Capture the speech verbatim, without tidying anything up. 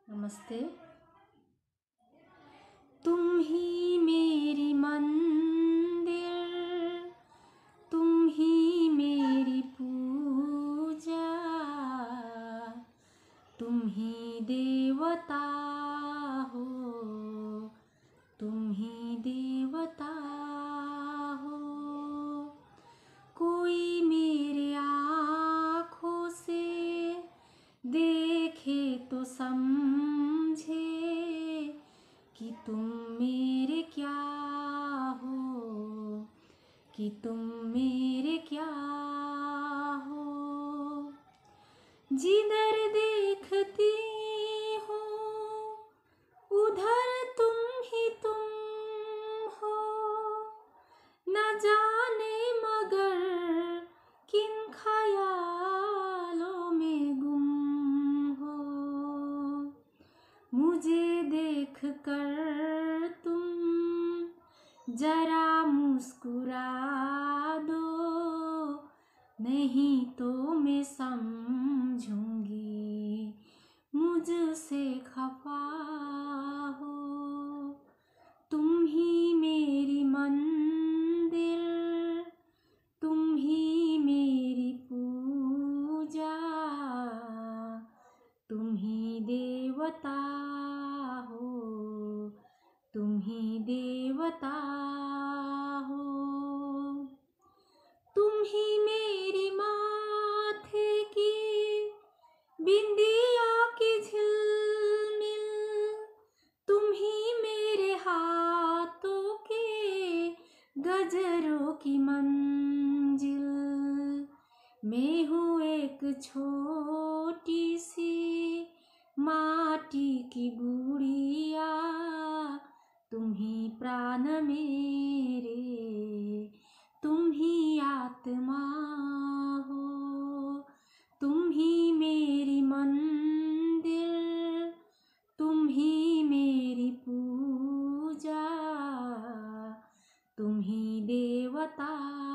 नमस्ते। तुम ही मेरी मंदिर, तुम ही मेरी पूजा, तुम ही देवता हो, तुम ही देवता हो। कोई मेरे आँखों से देखे तो समझे कि तुम मेरे क्या हो, कि तुम मेरे क्या हो। जिधर देखती हो उधर तुम ही तुम हो, न जाने मगर किन ख्यालों में गुम हो। मुझे देख कर तुम जरा मुस्कुरा दो, नहीं तो मैं समझूंगी मुझसे खफा हो। तुम ही मेरी मंदिर, तुम ही मेरी पूजा, तुम ही देवता हो, तुम ही देवता हो। तुम ही मेरी माथे की बिंदिया की झिलमिल, तुम ही मेरे हाथों के गजरों की मंजिल। मैं हूँ एक छोटी सी माटी की गुड़िया, तुम ही प्राण मेरे, तुम ही आत्मा हो। तुम ही मेरी मंदिर, तुम ही मेरी पूजा, तुम ही देवता